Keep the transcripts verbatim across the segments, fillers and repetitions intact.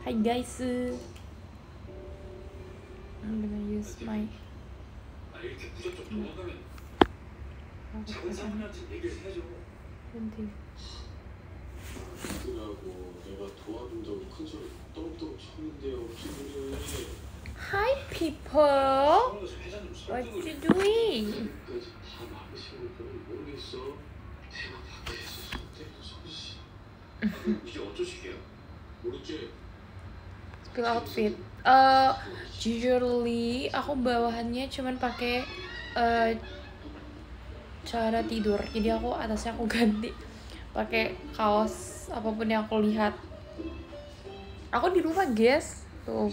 Hi guys, I'm gonna use my penting. Hi people, what you doing? Spill outfit. Uh, usually aku bawahannya cuman pakai uh, cara tidur. Jadi aku atasnya aku ganti pakai kaos apapun yang aku lihat. Aku di rumah, guys. Tuh.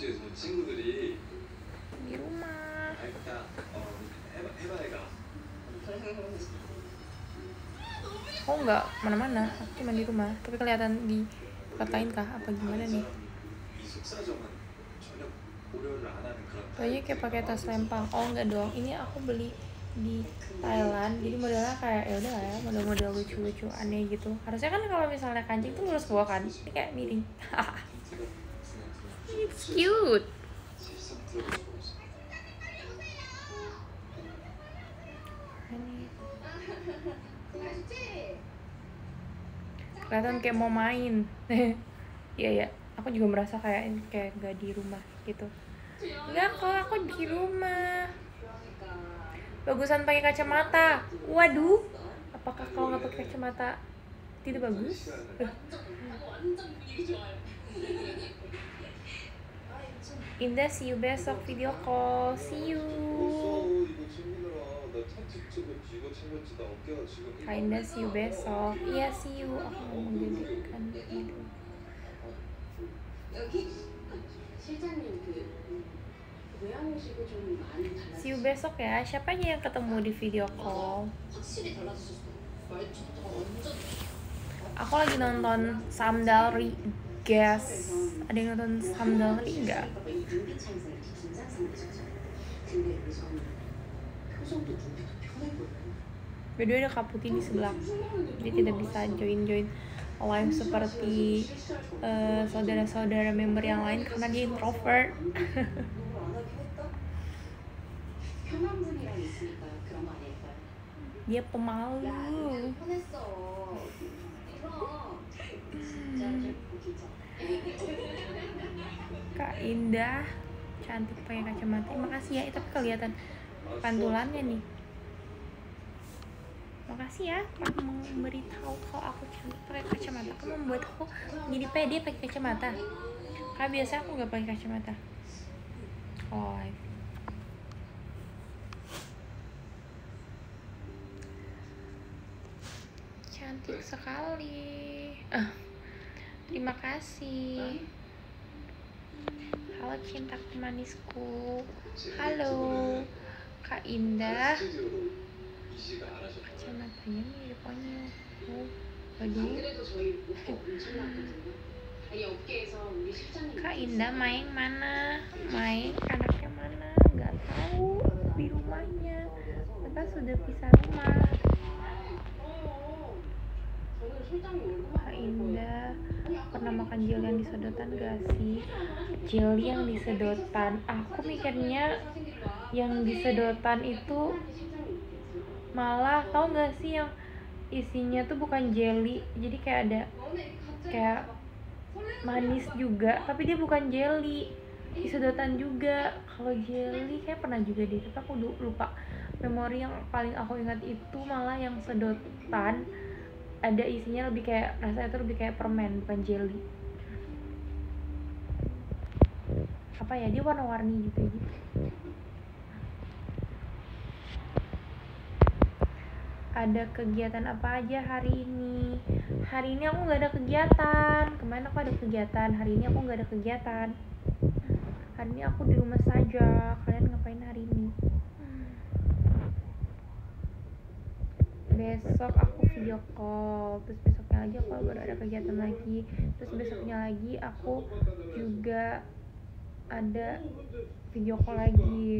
Di rumah. Aku nggak mana-mana, aku cuma di rumah. Tapi kelihatan di tempat lain kah? Apa gimana nih? Kayaknya kayak pakai tas lempang. Oh enggak dong, ini aku beli di Thailand. Jadi modelnya kayak ya udah lah ya, model-model lucu-lucu aneh gitu. Harusnya kan kalau misalnya kancing tuh lurus bawah kan, ini kayak miring. It's cute. Kelihatan kayak mau main. Iya ya, aku juga merasa kayak kayak gak di rumah gitu. Enggak kok, aku di rumah. Bagusan pakai kacamata. Waduh, apakah kalau nggak pakai kacamata tidak bagus? Indah, see you besok video call. See you. Kak Indah, see you besok. Iya, see you. Aku mau menggigitkan itu. See you besok ya. Siapa aja yang ketemu di video call? Aku lagi nonton Samdalri, guys. Ada yang nonton Samdalri nggak? Beda ada Kak Putih di sebelah. Dia tidak bisa join-join live seperti uh, saudara-saudara member yang lain karena dia introvert. Dia pemalu. Hmm. Kak Indah cantik pakai kacamata. Makasih ya, tapi kelihatan pantulannya nih. Makasih ya, kamu memberitahu kalau aku cantik pakai kacamata. Kamu membuat aku jadi pede pakai kacamata. Karena biasanya aku nggak pakai kacamata. Oh. Cantik sekali. Uh, terima kasih. Halo cintaku manisku. Halo Kak Indah. Kacamatanya mirip ponyok. Oh, aduh. Kak Indah main mana? Main anaknya mana? Gak tahu di rumahnya. Kita sudah pisah rumah. Kak Indah pernah makan gel yang disedotan gak sih? Gel yang disedotan, aku mikirnya yang disedotan itu malah tau gak sih yang isinya tuh bukan jelly, jadi kayak ada kayak manis juga, tapi dia bukan jelly, disedotan juga. Kalau jelly kayak pernah juga deh, tapi aku lupa. Memori yang paling aku ingat itu malah yang sedotan, ada isinya lebih kayak, rasanya tuh lebih kayak permen, bukan jelly. Apa ya, dia warna-warni gitu gitu. Ada kegiatan apa aja hari ini? Hari ini aku nggak ada kegiatan. Kemarin aku ada kegiatan. Hari ini aku nggak ada kegiatan. Hari ini aku di rumah saja. Kalian ngapain hari ini? Besok aku video call. Terus besoknya lagi aku baru ada kegiatan lagi. Terus besoknya lagi aku juga ada video call lagi.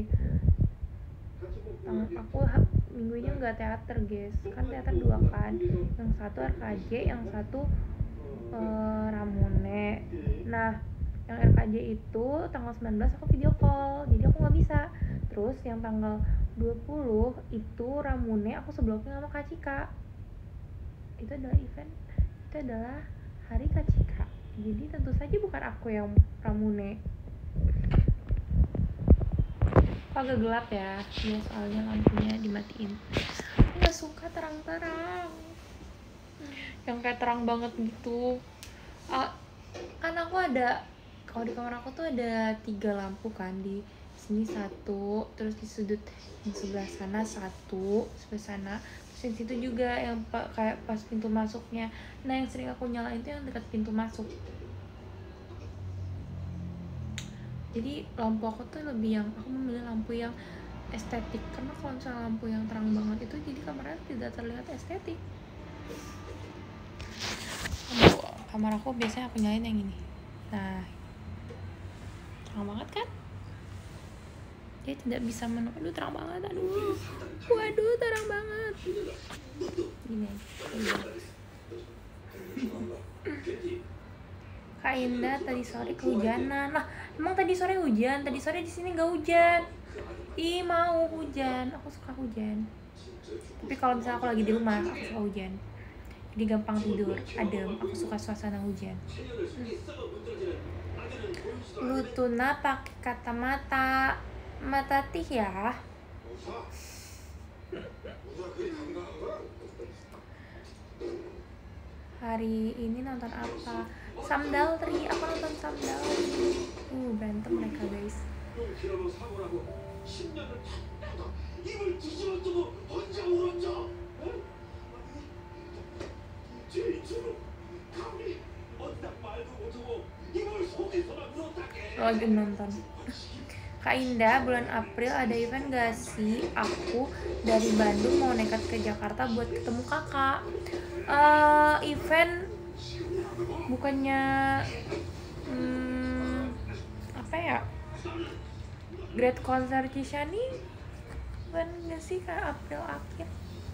Aku minggu ini nggak teater, guys. Kan teater dua kan, yang satu R K J, yang satu uh, Ramune. Nah Yang R K J itu tanggal sembilan belas aku video call, jadi aku nggak bisa. Terus yang tanggal dua puluh itu Ramune, aku seblocking sama Kak Cika. Itu adalah event, itu adalah hari Kak Cika. Jadi tentu saja bukan aku yang Ramune. Agak gelap ya, ya soalnya lampunya dimatiin. Aku nggak suka terang-terang, yang kayak terang banget gitu. Ah, kan aku ada, kalau di kamar aku tuh ada tiga lampu kan, di sini satu, terus di sudut yang sebelah sana satu, sebelah sana, terus di situ juga yang pa, kayak pas pintu masuknya. Nah yang sering aku nyalain itu yang dekat pintu masuk. Jadi lampu aku tuh lebih yang, aku memilih lampu yang estetik, karena kalau misalnya lampu yang terang banget itu jadi kamarnya tidak terlihat estetik. Aduh, kamar aku biasanya aku nyalain yang ini. Nah, terang banget kan? Dia tidak bisa men... Aduh, terang banget, aduh. Waduh, terang banget. Gini aja. Kak Indah tadi sore kehujanan. Lah, emang tadi sore hujan? Tadi sore di sini nggak hujan. Ih, mau hujan. Aku suka hujan. Tapi kalau misalnya aku lagi di rumah, aku suka hujan. Jadi gampang tidur, adem. Aku suka suasana hujan. Lutuna pakai kata mata, mata tih ya. Hari ini nonton apa? Samdalri, aku nonton Samdalri. Uh, berantem mereka guys. Lagi nonton. Kak Indah, bulan April ada event gak sih? Aku dari Bandung mau nekat ke Jakarta buat ketemu kakak. Uh, event bukannya hmm, apa ya, Great Concert Cishani bukan gak sih kayak April akhir?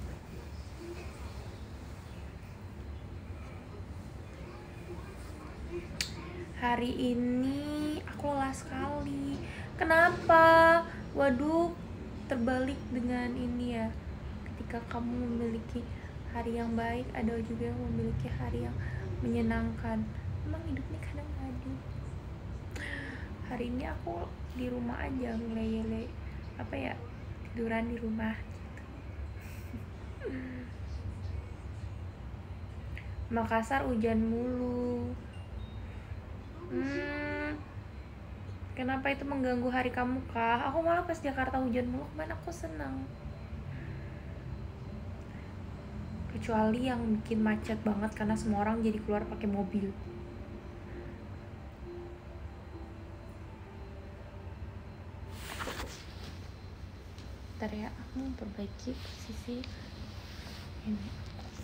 Hari ini aku lelah sekali. Kenapa? Waduh, terbalik dengan ini ya. Ketika kamu memiliki hari yang baik, ada juga yang memiliki hari yang menyenangkan. Emang hidup ini kadang adil. Hari ini aku di rumah aja ngelele, apa ya, tiduran di rumah gitu. Makassar hujan mulu. Hmm, kenapa itu mengganggu hari kamu kah? Aku malah pas Jakarta hujan mulu kemarin aku senang. Kecuali yang bikin macet banget karena semua orang jadi keluar pakai mobil. Bentar ya, aku memperbaiki posisi ini.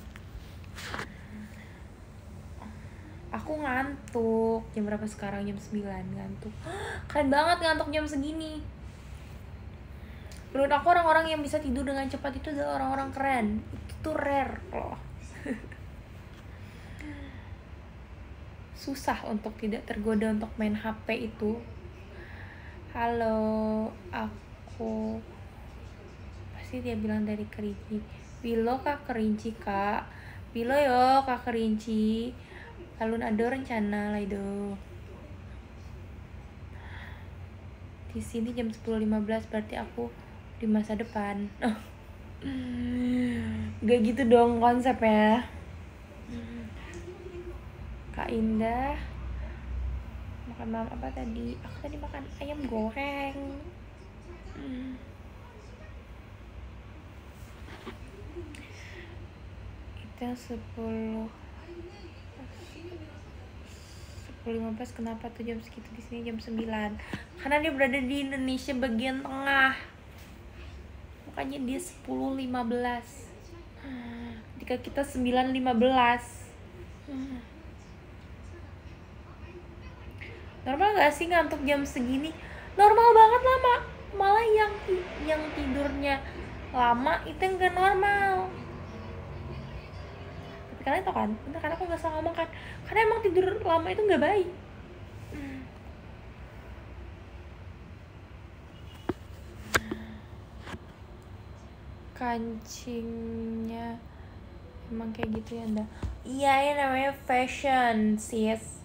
Aku ngantuk. Jam berapa sekarang? Jam sembilan, ngantuk. Keren banget ngantuk jam segini. Menurut aku orang-orang yang bisa tidur dengan cepat itu adalah orang-orang keren. Itu tuh rare loh. Susah untuk tidak tergoda untuk main H P itu. Halo, aku pasti dia bilang dari Kerinci. Bilo kak Kerinci kak. Bilo yo kak Kerinci. Alun ada rencana lah itu. Di sini jam sepuluh lima belas, berarti aku di masa depan. Gak gitu dong konsepnya. Kak Indah makan malam apa tadi? Aku tadi makan ayam goreng. Itu yang sepuluh lima belas. Kenapa tuh jam segitu di sini jam sembilan? Karena dia berada di Indonesia bagian tengah. Makanya dia sepuluh lima belas. Ketika kita sembilan lima belas. Normal gak sih ngantuk jam segini? Normal banget lah, Mak. Malah yang yang tidurnya lama itu yang gak normal. Kalian tau kan, bener kan aku gak salah ngomong kan, karena emang tidur lama itu gak baik. kancingnya emang kayak gitu ya nda. Iya ya namanya fashion sis.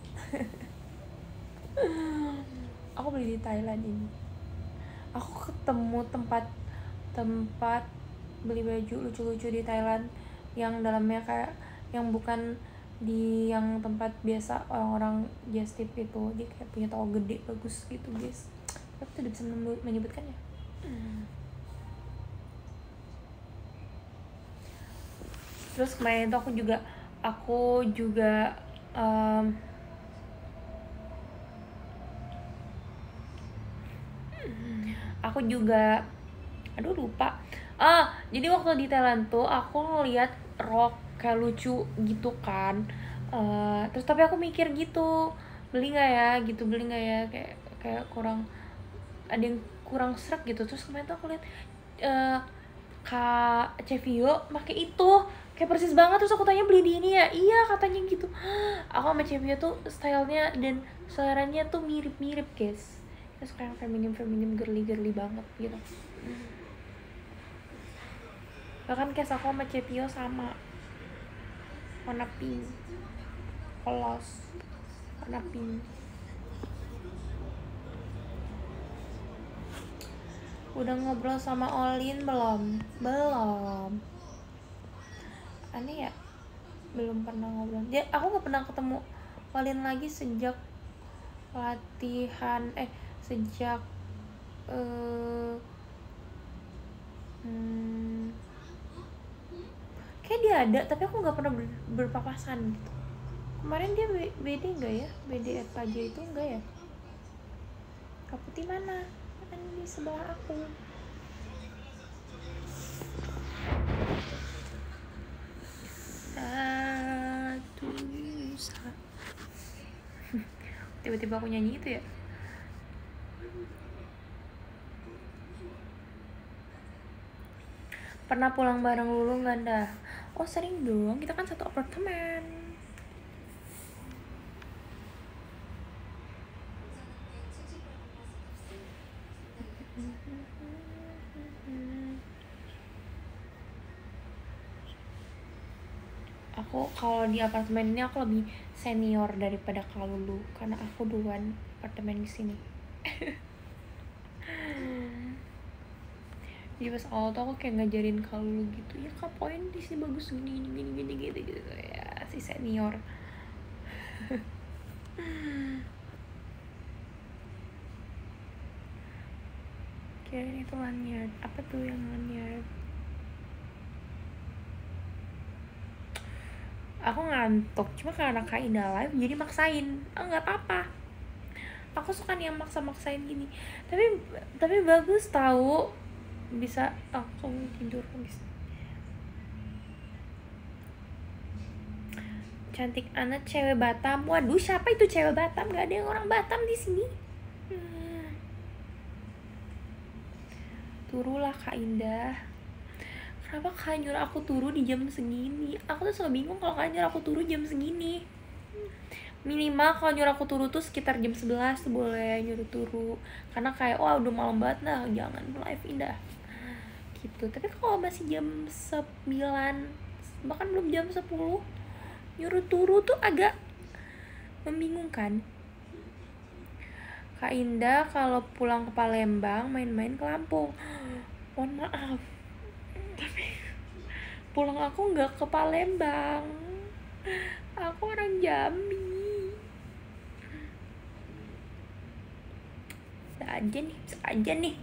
Aku beli di Thailand ini. Aku ketemu tempat tempat beli baju lucu-lucu di Thailand yang dalamnya kayak yang bukan di yang tempat biasa orang-orang just tip itu, dia kayak punya toko gede bagus gitu guys. Aku tidak bisa menyebutkannya. Terus kemarin itu aku juga aku juga um, aku juga aduh lupa ah jadi waktu di Thailand tuh aku ngeliat rok kayak lucu gitu kan, uh, terus tapi aku mikir gitu beli nggak ya gitu beli nggak ya kayak kayak kurang ada yang kurang serak gitu. Terus kemarin tuh aku lihat uh, Kak Cevio pakai itu kayak persis banget. Terus aku tanya beli di ini ya, iya katanya gitu. Aku sama Cevio tuh stylenya dan seleranya tuh mirip-mirip guys. Kita suka yang feminim-feminim girly-girly banget gitu. Bahkan kayak aku sama Cevio sama warna pink, polos, warna pink. Udah ngobrol sama Olin belum? Belum. Aneh ya, belum pernah ngobrol. Dia, aku nggak pernah ketemu Olin lagi sejak latihan, eh sejak uh, hmm, kayak dia ada, tapi aku nggak pernah ber, berpapasan gitu. Kemarin dia B D nggak ya? B D F K J itu enggak ya? Kak Putih mana? Kan di sebelah aku. Satu tiba-tiba aku nyanyi itu ya. Pernah pulang bareng Lulu nggak dah? Oh sering dong, kita kan satu apartemen. Aku kalau di apartemen ini aku lebih senior daripada Kak Lulu karena aku duluan apartemen di sini. Jadi pas awal tuh aku kayak ngajarin Kak Lulu gitu, ya Kak poin di sini bagus gini gini gini gini gitu gitu ya si senior. Kirain itu lanyard, apa tuh yang lanyard? Aku ngantuk, cuma karena Kak Indah live jadi maksain. Oh nggak apa-apa, aku suka nih yang maksa-maksain gini. Tapi tapi bagus tahu, bisa langsung tidur habis. Cantik anak cewek Batam. Waduh siapa itu cewek Batam? Gak ada yang orang Batam di sini. Hmm. Turulah Kak Indah. Kenapa Kak nyuruh aku turu di jam segini? Aku tuh suka bingung kalau Kak nyuruh aku turu jam segini. Minimal kalau nyuruh aku turu tuh sekitar jam sebelas tuh boleh nyuruh turu. Karena kayak wah udah malam banget lah, jangan live Indah gitu. Tapi kalau masih jam sembilan bahkan belum jam sepuluh nyuruh turu tuh agak membingungkan. Kak Indah kalau pulang ke Palembang main-main ke Lampung. Mohon maaf, tapi pulang aku nggak ke Palembang, aku orang Jambi. Bisa aja nih, bisa aja nih.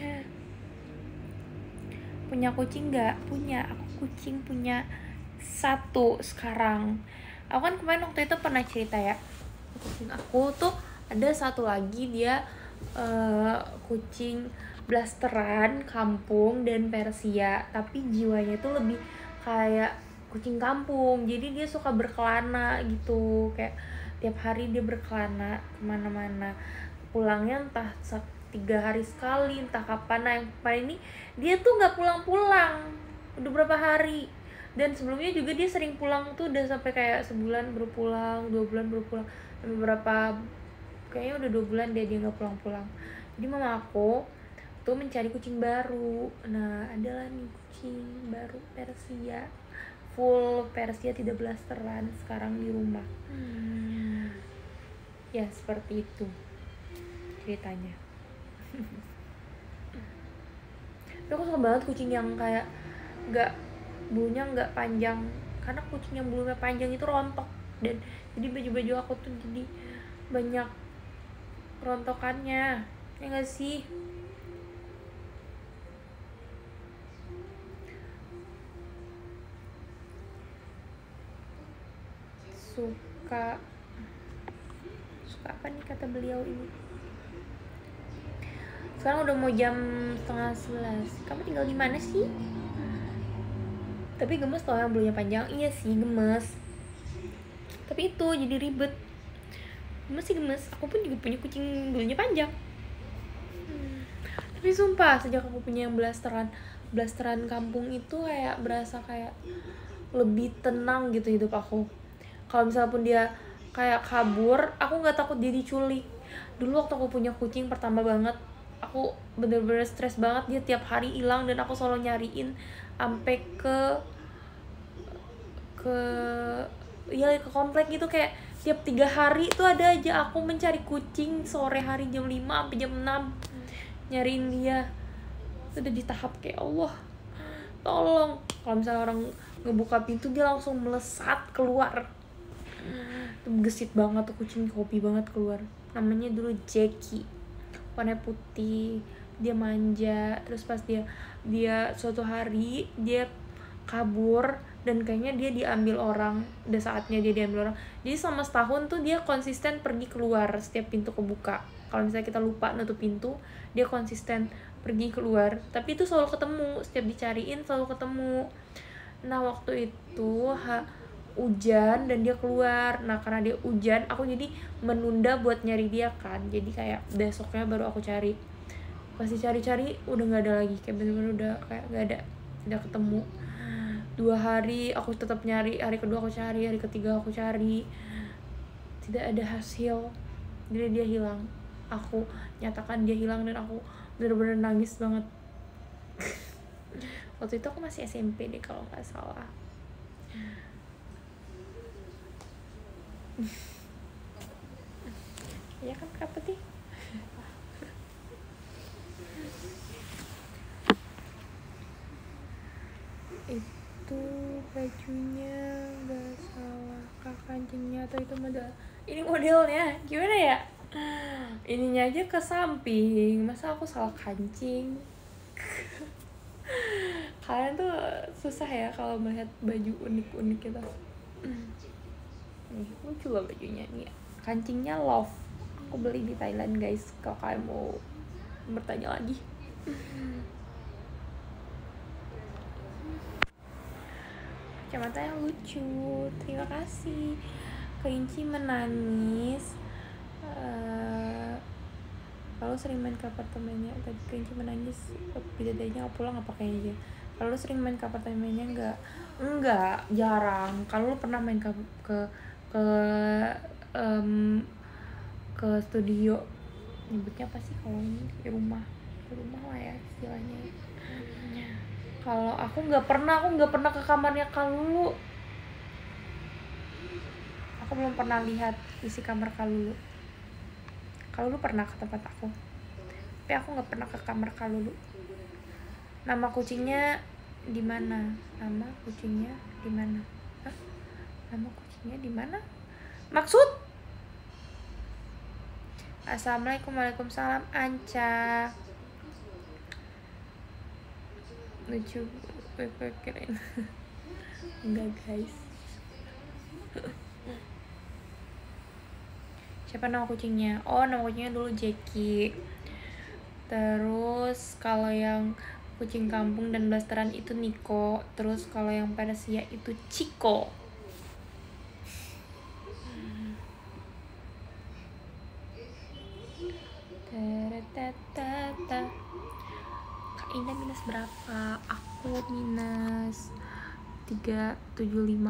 Punya kucing nggak? Punya, aku kucing punya satu sekarang. Aku kan kemarin waktu itu pernah cerita ya, kucing aku tuh ada satu lagi dia uh, kucing blasteran kampung dan Persia, tapi jiwanya tuh lebih kayak kucing kampung. Jadi dia suka berkelana gitu, kayak tiap hari dia berkelana kemana-mana. Pulangnya entah tiga hari sekali, entah kapan. Nah yang kemarin ini dia tuh nggak pulang-pulang udah berapa hari. Dan sebelumnya juga dia sering pulang tuh udah sampai kayak sebulan baru pulang, dua bulan baru pulang, sampai berapa kayaknya udah dua bulan dia dia nggak pulang-pulang. Jadi mama aku itu mencari kucing baru. Nah, adalah nih kucing baru Persia, full Persia, tidak blasteran sekarang di rumah. Hmm. Ya seperti itu ceritanya. Tapi aku suka banget kucing yang kayak nggak bulunya nggak panjang, karena kucing yang bulunya panjang itu rontok, dan jadi baju-baju aku tuh jadi banyak rontokannya, ya nggak sih? Suka suka apa nih kata beliau ini? Sekarang udah mau jam setengah sebelas. Kamu tinggal di mana sih? Tapi gemes tau yang bulunya panjang. Iya sih gemes. Tapi itu jadi ribet. Gemes sih gemes. Aku pun juga punya kucing bulunya panjang. Hmm. Tapi sumpah sejak aku punya yang blasteran, blasteran kampung itu kayak berasa kayak lebih tenang gitu hidup aku. Kalau misalnya pun dia kayak kabur, aku nggak takut dia diculik. Dulu waktu aku punya kucing pertama banget, aku bener-bener stres banget, dia tiap hari hilang dan aku selalu nyariin sampai ke ke ya ke komplek gitu, kayak tiap tiga hari itu ada aja aku mencari kucing sore hari jam lima sampai jam enam nyariin dia. Itu udah di tahap kayak Allah tolong, kalau misalnya orang ngebuka pintu dia langsung melesat keluar. Itu gesit banget tuh kucing, hobi banget keluar. Namanya dulu Jackie, warna putih, dia manja. Terus pas dia dia suatu hari dia kabur dan kayaknya dia diambil orang, udah saatnya dia diambil orang. Jadi selama setahun tuh dia konsisten pergi keluar setiap pintu kebuka. Kalau misalnya kita lupa nutup pintu, dia konsisten pergi keluar, tapi itu selalu ketemu, setiap dicariin selalu ketemu. Nah waktu itu ha, hujan dan dia keluar. Nah karena dia hujan, aku jadi menunda buat nyari dia kan, jadi kayak besoknya baru aku cari. Pasti cari-cari udah nggak ada lagi, kayak bener-bener udah kayak nggak ada, tidak ketemu. Dua hari aku tetap nyari, hari kedua aku cari, hari ketiga aku cari, tidak ada hasil. Jadi dia hilang, aku nyatakan dia hilang dan aku bener-bener nangis banget. Waktu itu aku masih S M P deh kalau nggak salah. Ya kan Kak Putih? Itu bajunya nggak salah, kak kancingnya atau itu model, ini modelnya gimana ya, ininya aja ke samping, masa aku salah kancing. Kalian tuh susah ya kalau melihat baju unik-unik gitu. Nih lucu lah bajunya nih, kancingnya Love, aku beli di Thailand guys, kalau kalian mau bertanya lagi. Kacamata yang lucu, terima kasih. Kelinci menangis. Uh, kalau sering main ke apartemennya, tadi kelinci menangis, bidadarinya nggak pulang apa kayaknya. Kalau lu sering main ke apartemennya nggak? Enggak, jarang. Kalau lu pernah main ke ke ke um, ke studio, nyebutnya apa sih kalau ini, di rumah, ke rumah lah ya istilahnya. Kalau aku nggak pernah, aku nggak pernah ke kamarnya Kalulu. Aku belum pernah lihat isi kamar Kalulu. Kalulu pernah ke tempat aku, tapi aku nggak pernah ke kamar Kalulu. Nama kucingnya di mana? Nama kucingnya di mana? Hah? Nama kucingnya di mana? Maksud? Assalamualaikum, waalaikumsalam Anca. Lucu, gue kirain. Enggak guys. Siapa nama kucingnya? Oh, nama kucingnya dulu Jackie. Terus kalau yang kucing kampung dan blasteran itu Niko. Terus kalau yang Persia itu Chico. Tereteteta. Kak Indah minus berapa? Aku minus tiga tujuh lima.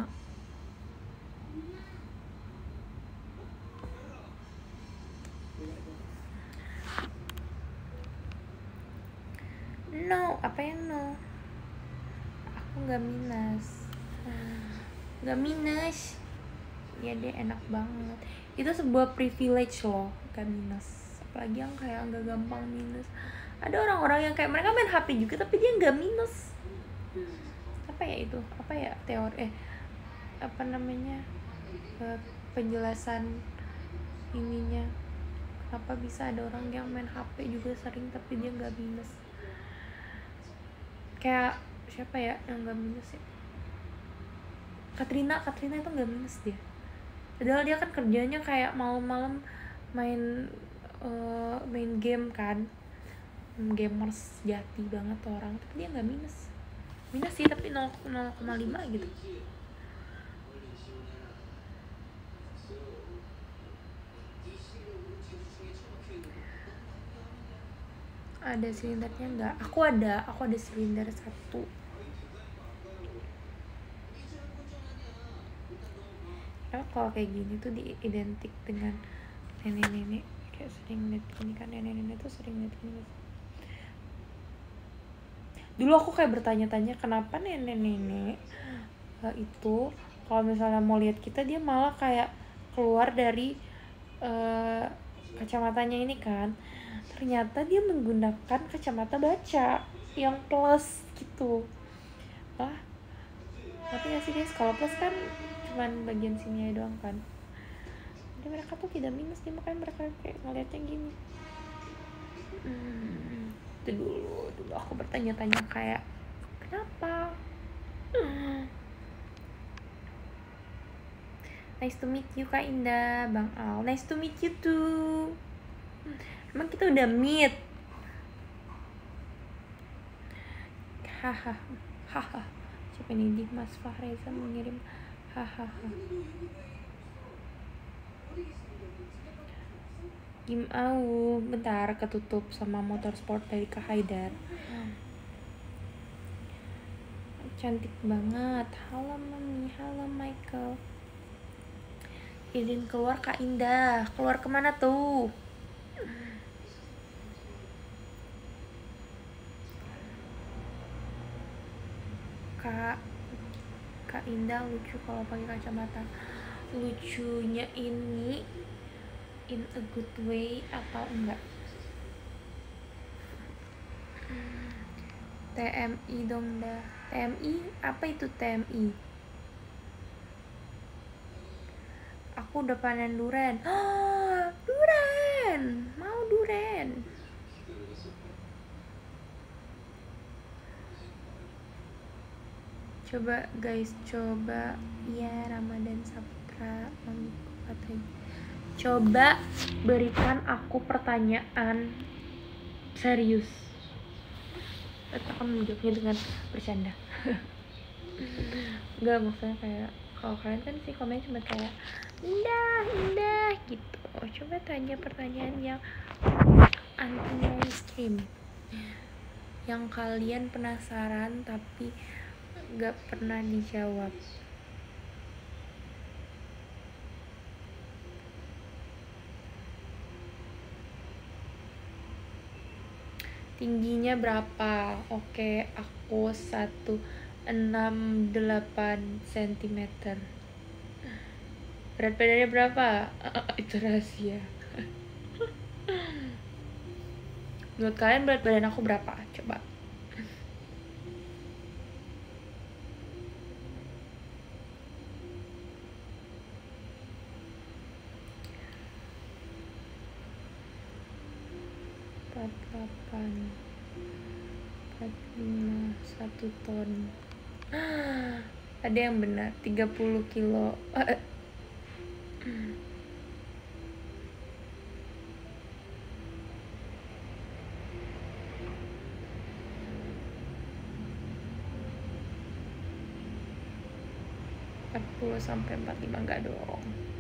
aku nggak minus, nggak minus. Ya dia enak banget, itu sebuah privilege loh, gak minus. Apalagi yang kayak nggak gampang minus. Ada orang-orang yang kayak mereka main H P juga tapi dia nggak minus. Apa ya itu? Apa ya teori? Eh, apa namanya? Uh, penjelasan ininya. Kenapa bisa ada orang yang main H P juga sering tapi dia nggak minus? Kayak siapa ya yang nggak minus ya? Katrina, Katrina itu nggak minus dia. Padahal dia kan kerjanya kayak malam-malam main uh, main game kan, gamers jati banget tuh orang, tapi dia nggak minus. Minus sih tapi nol koma lima gitu. Ada silindernya nggak? Aku ada, aku ada silinder satu. Kalau kayak gini tuh diidentik dengan nenek-nenek, kayak sering liat gini kan, nenek-nenek tuh sering liat gini. Dulu aku kayak bertanya-tanya kenapa nenek-nenek uh, itu kalau misalnya mau lihat kita dia malah kayak keluar dari uh, kacamatanya ini kan. Ternyata dia menggunakan kacamata baca yang plus gitu. Lah, ngerti gak sih guys? Kalau plus kan cuman bagian sini aja doang kan. Jadi mereka tuh tidak minus, dia makanya mereka kayak ngeliatnya gini. Hmm, itu dulu, dulu aku bertanya-tanya kayak kenapa? Hmm. Nice to meet you Kak Indah, Bang Al. Nice to meet you too. Emang kita udah meet? Haha, haha. Siapa ini? Mas Fahreza mengirim hahaha. Kim Au, bentar ketutup sama motorsport dari Kak Haidar. Cantik banget. Halo Mami, halo Michael. Izin keluar Kak Indah. Keluar kemana tuh? Kak Kak Indah lucu kalau pakai kacamata. Lucunya ini in a good way atau enggak? T M I dong dah. T M I? Apa itu T M I? Aku udah panen duren. Oh, duren. Mau duren. Coba guys, coba. Iya, Ramadan Saputra, mamiku katanya. Coba berikan aku pertanyaan serius. Aku akan menjawabnya dengan bercanda. Enggak, maksudnya kayak kalau kalian kan sih komen cuma kayak indah, indah gitu. Coba tanya pertanyaan yang anti mainstream, yang kalian penasaran tapi gak pernah dijawab. Tingginya berapa? Oke, aku seratus enam puluh delapan sentimeter. Berat badannya berapa? Itu rahasia. Menurut kalian berat badan aku berapa? Coba. empat puluh delapan, empat puluh lima, satu ton. Ada yang benar, tiga puluh kilo. empat puluh sampai empat puluh lima enggak dong.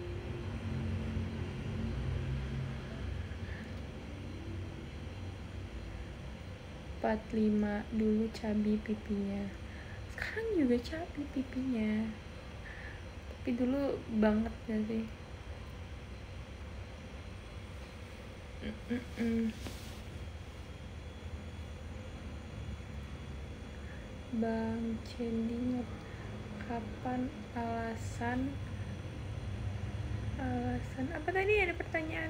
empat puluh lima dulu cabi pipinya. Sekarang juga cabi pipinya. Tapi dulu banget gak sih? Mm-mm. Bang Cendi, kapan alasan alasan apa tadi, ada pertanyaan?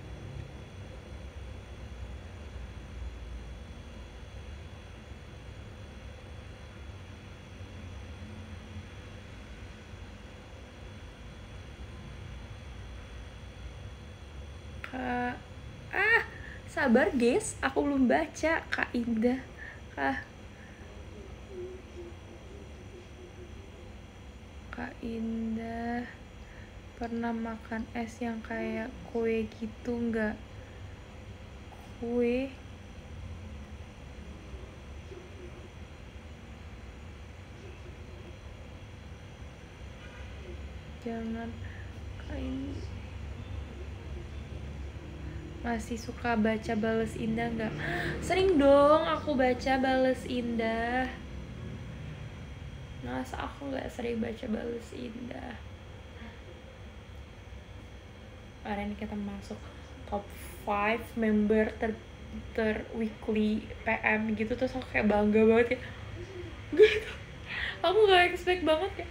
Kak, ah sabar guys, aku belum baca. Kak Indah, Kak Kak Indah pernah makan es yang kayak kue gitu nggak? Kue jangan. Kak Indah masih suka baca Bales Indah nggak? Sering dong aku baca Bales Indah. Masa aku nggak sering baca Bales Indah? Hari ini kita masuk top five member ter ter weekly P M gitu, terus aku kayak bangga banget ya gitu. Aku nggak expect banget ya.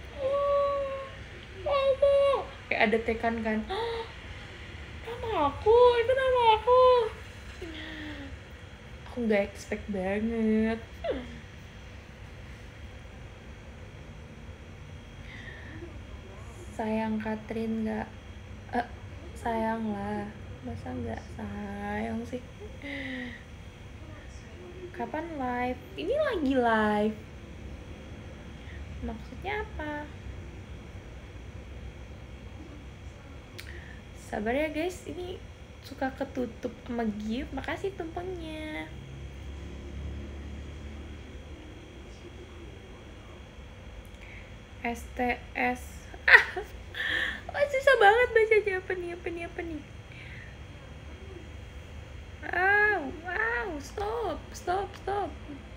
Oh, kayak ada tekan kan, nama aku, itu nama aku. Aku nggak expect banget. Sayang Katrin nggak? Uh, sayang lah, masa nggak sayang sih? Kapan live? Ini lagi live. Maksudnya apa? Sabar ya guys, ini suka ketutup sama gift. Makasih tumpengnya. S T S. Ah, oh, susah banget bacanya. Apa nih, apa nih, apa nih? Wow, wow, stop, stop, stop.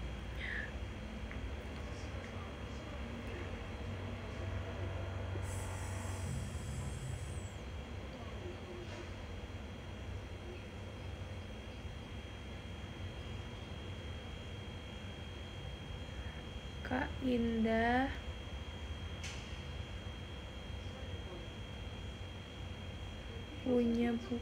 Kak Indah punya buku.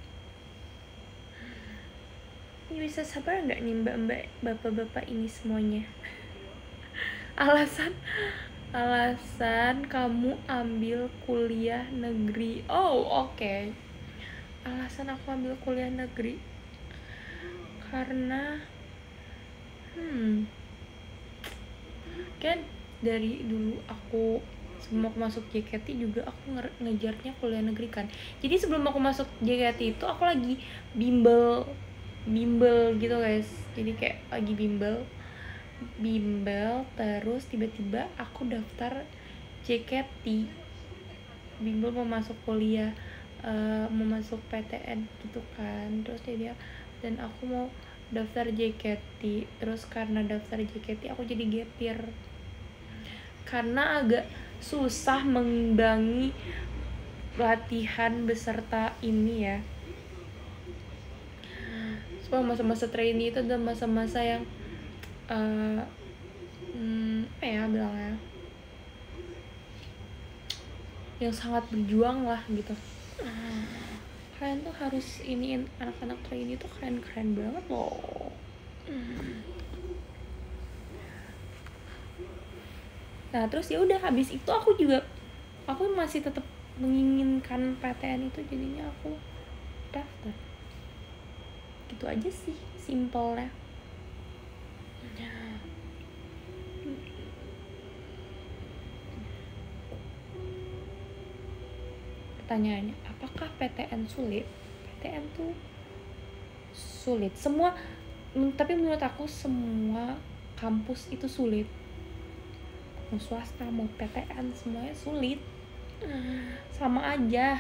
Ini bisa sabar nggak nih mbak-mbak, bapak-bapak ini semuanya? Alasan alasan kamu ambil kuliah negeri. Oh oke, okay. Alasan aku ambil kuliah negeri karena hmm kan dari dulu aku sebelum aku masuk J K T juga aku nge- ngejarnya kuliah negeri kan. Jadi sebelum aku masuk J K T itu aku lagi bimbel bimbel gitu guys. Jadi kayak lagi bimbel bimbel terus tiba-tiba aku daftar J K T, bimbel mau masuk kuliah, uh, mau masuk P T N gitu kan. Terus dia dan aku mau daftar J K T, terus karena daftar J K T aku jadi gap year karena agak susah mengimbangi latihan beserta ini ya. So masa-masa trainee itu adalah masa-masa yang uh, hmm, apa ya bilangnya, yang sangat berjuang lah gitu. Kalian tuh harus iniin anak-anak trainee tuh keren-keren banget loh. Nah terus ya udah habis itu aku juga aku masih tetap menginginkan P T N itu, jadinya aku daftar. Gitu aja sih simpelnya. Pertanyaannya, apakah P T N sulit? P T N tuh sulit. Semua, tapi menurut aku semua kampus itu sulit. Mau swasta, mau P T N, semuanya sulit. Sama aja.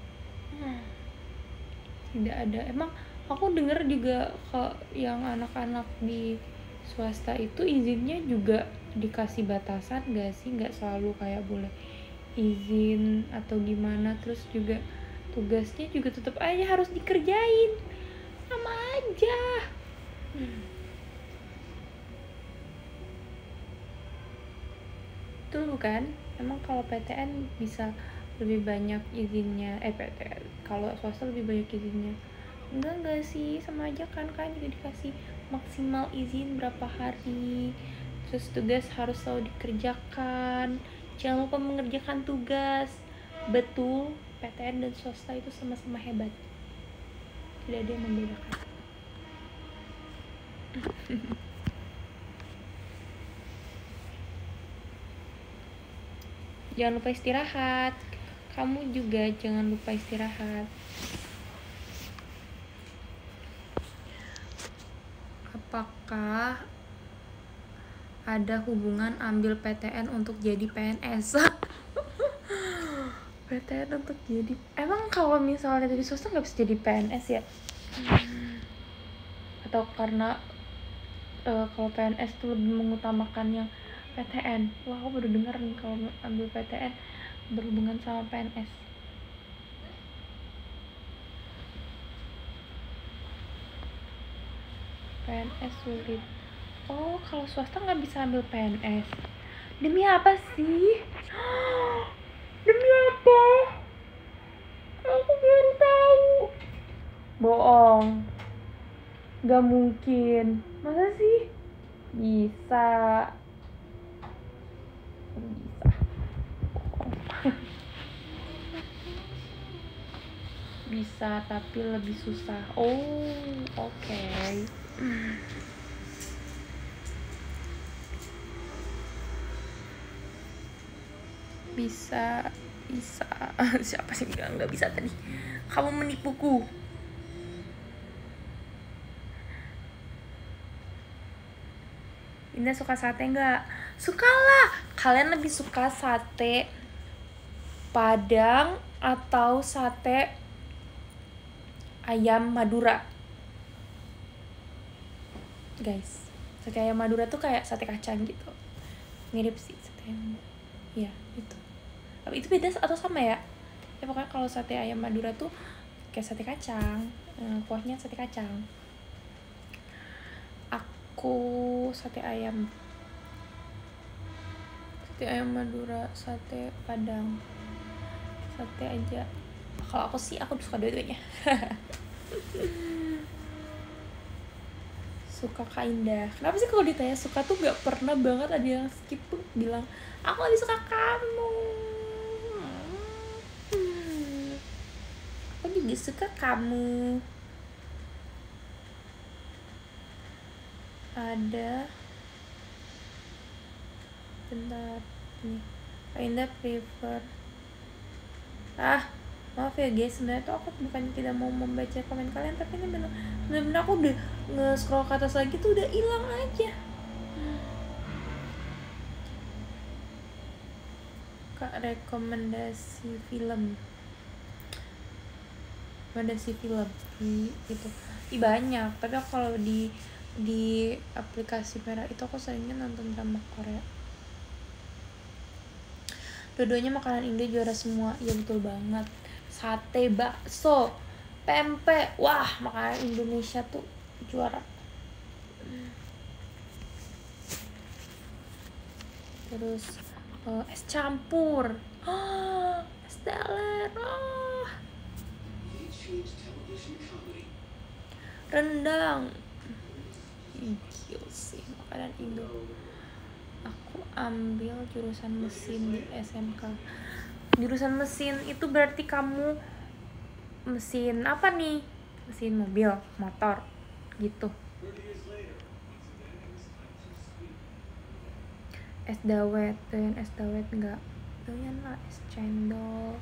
Tidak ada. Emang aku denger juga ke yang anak-anak di swasta itu izinnya juga dikasih batasan gak sih? Gak selalu kayak boleh izin atau gimana. Terus juga tugasnya juga tetap aja harus dikerjain. Sama aja. Betul bukan? Emang kalau P T N bisa lebih banyak izinnya, eh P T N kalau swasta lebih banyak izinnya? Enggak enggak sih, sama aja kan, kan juga dikasih maksimal izin berapa hari, terus tugas harus selalu dikerjakan, jangan lupa mengerjakan tugas. Betul, P T N dan swasta itu sama-sama hebat, tidak ada yang membedakan. Jangan lupa istirahat, kamu juga jangan lupa istirahat. Apakah ada hubungan ambil P T N untuk jadi P N S? P T N untuk jadi, emang kalau misalnya dari swasta nggak bisa jadi P N S ya? Atau karena uh, kalau P N S tuh lebih mengutamakan yang P T N? Wah, aku baru dengar nih kalau ambil P T N berhubungan sama P N S. P N S sulit. Oh, kalau swasta nggak bisa ambil P N S. Demi apa sih? Demi apa? Aku baru tahu. Bohong. Gak mungkin. Masa sih? Bisa. Bisa. Bohong. Bisa, tapi lebih susah. Oh, oke. Okay. Bisa, bisa. Siapa sih bilang nggak bisa tadi? Kamu menipuku. Indah suka sate nggak? Suka lah. Kalian lebih suka sate Padang atau sate ayam Madura? Guys, sate ayam Madura tuh kayak sate kacang gitu. Mirip sih sate ayam. Iya, itu. Tapi itu beda atau sama ya? Ya pokoknya kalau sate ayam Madura tuh kayak sate kacang, kuahnya sate kacang. Aku sate ayam. Sate ayam Madura, sate Padang. Sate aja. Kalau aku sih aku suka dua-duanya. Suka Kak Indah. Kenapa sih kalau ditanya suka tuh gak pernah banget ada yang skip tuh bilang aku lebih suka kamu. Hmm. Aku juga suka kamu. Ada. Bentar. Nih. Kak Indah prefer. Ah, maaf ya guys, sebenarnya tuh aku bukan tidak mau membaca komen kalian, tapi ini bener bener aku udah nge-scroll ke atas lagi tuh udah hilang aja. Kak, rekomendasi film rekomendasi film di itu Ih, banyak, tapi aku kalau di di aplikasi merah itu aku seringnya nonton drama Korea. Dua-duanya makanan Indo juara semua. Ya betul banget. Sate, bakso, pempek. Wah, makanan Indonesia tuh juara. Terus uh, es campur. Oh, es teler. Oh. Rendang. Gila sih makanan Indo. Aku ambil jurusan mesin di S M K. Jurusan mesin itu berarti kamu mesin apa nih? Mesin mobil, motor, gitu. Es dawet, doyan es dawet enggak? Doyan lah es cendol.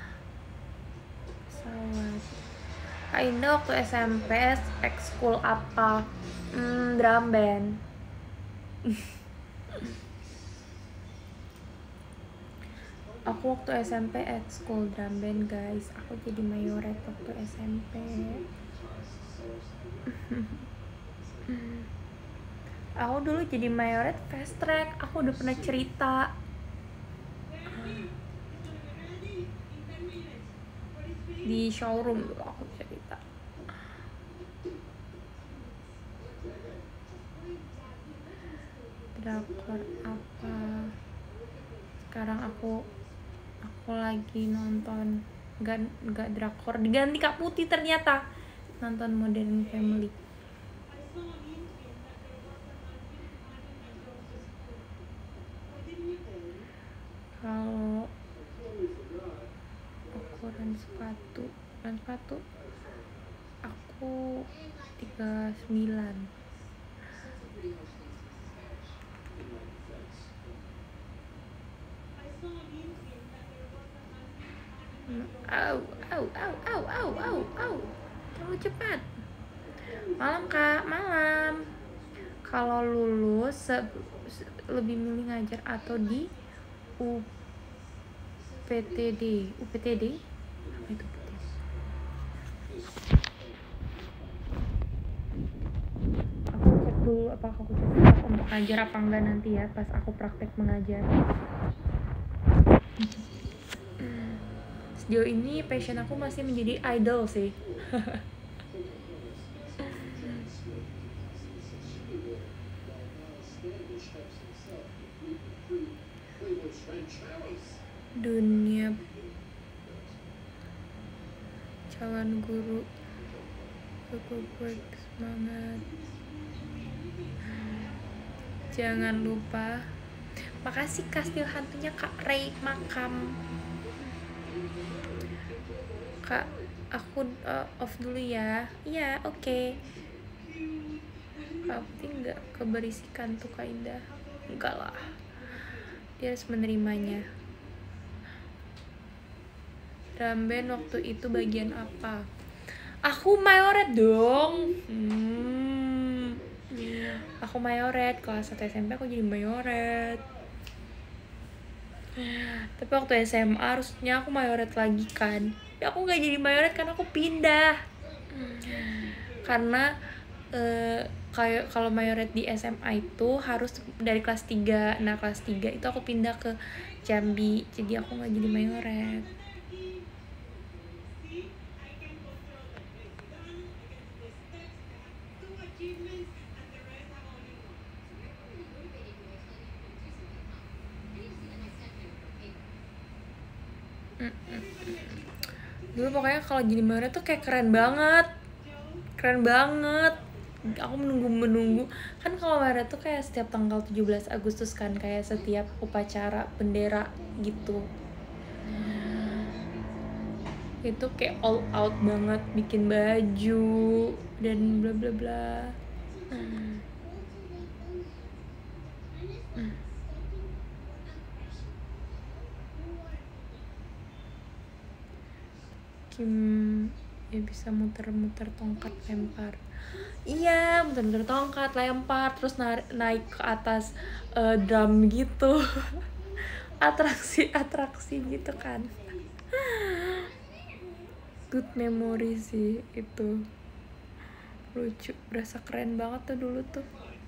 Pesawat. Kak Indah waktu S M P ekskul apa? Hmm, drum band. Aku waktu S M P ekskul drum band guys. Aku jadi mayoret waktu S M P. Aku dulu jadi mayoret fast track. Aku udah pernah cerita. Di showroom dulu aku cerita. Drakor apa? sekarang aku aku lagi nonton nggak nggak drakor, diganti Kak Putih ternyata, nonton Modern Family. Kalau ukuran sepatu ukuran sepatu aku tiga puluh sembilan. Au au au au au au au terlalu cepat. Malam Kak, malam. Kalau lulus se- se- lebih milih ngajar atau di U P T D? U P T D? Apa itu U P T D? Aku cek dulu apakah aku cocok untuk ngajar apa enggak nanti ya pas aku praktek mengajar. Sejauh ini passion aku masih menjadi idol sih. Dunia calon guru, aku buat semangat. Jangan lupa. Makasih kastil hantunya Kak Ray Makam. Kak, aku uh, off dulu ya. Iya, oke. Okay. Kak Putih nggak keberisikan tuh Kak Indah. Enggak lah. Dia harus menerimanya. Drum band waktu itu bagian apa? Aku mayoret dong. Hmm. Aku mayoret. Kelas satu S M P aku jadi mayoret. Tapi waktu S M A harusnya aku mayoret lagi kan. Ya aku gak jadi mayoret karena aku pindah. Karena eh, kayak kalau mayoret di S M A itu harus dari kelas tiga. Nah kelas tiga itu aku pindah ke Jambi. Jadi aku gak jadi mayoret. Dulu pokoknya kalau jadi mayoret tuh kayak keren banget. Keren banget. Aku menunggu-menunggu. Kan kalau mayoret tuh kayak setiap tanggal tujuh belas Agustus kan, kayak setiap upacara bendera gitu. Itu kayak all out banget, bikin baju dan bla bla bla. Hmm. Hmm. Kim ya bisa muter-muter tongkat lempar. Iya, muter-muter tongkat lempar terus na- naik ke atas uh, drum gitu. Atraksi-atraksi gitu kan. Good memory sih itu. Lucu, berasa keren banget tuh dulu tuh.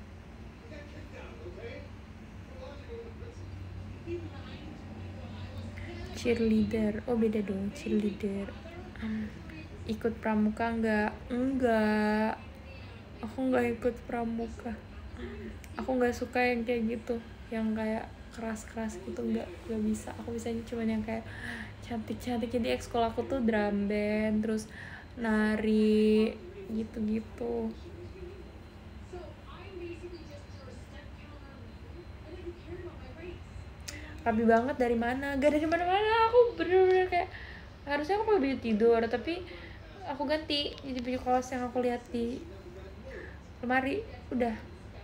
Cheerleader, oh beda dong, cheerleader. Um, ikut pramuka enggak? Enggak. Aku enggak ikut pramuka. Aku enggak suka yang kayak gitu, yang kayak keras-keras gitu, enggak, enggak bisa. Aku bisanya cuma yang kayak cantik-cantik. Jadi ekskul aku tuh drum band, terus nari gitu-gitu. Rapi banget dari mana? Gak dari mana-mana. Aku bener-bener kayak harusnya aku pakai baju tidur, tapi aku ganti jadi baju kaos yang aku lihat di lemari. Udah.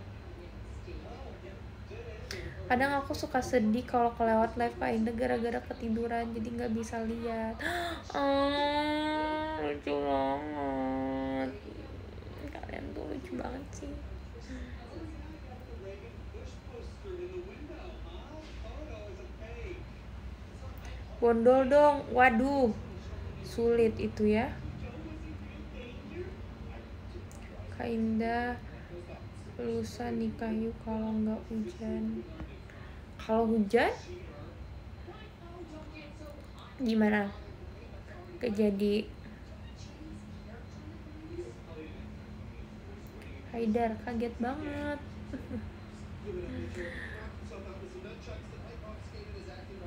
Kadang aku suka sedih kalau kelewat live Kak Indah gara-gara ketiduran, jadi nggak bisa lihat. Oh, lucu banget. Kalian tuh lucu banget sih. Bondol dong. Waduh, sulit itu ya. Kak Indah lusa nikah yuk kalau nggak hujan. Kalau hujan gimana? Gak jadi. Haidar kaget banget.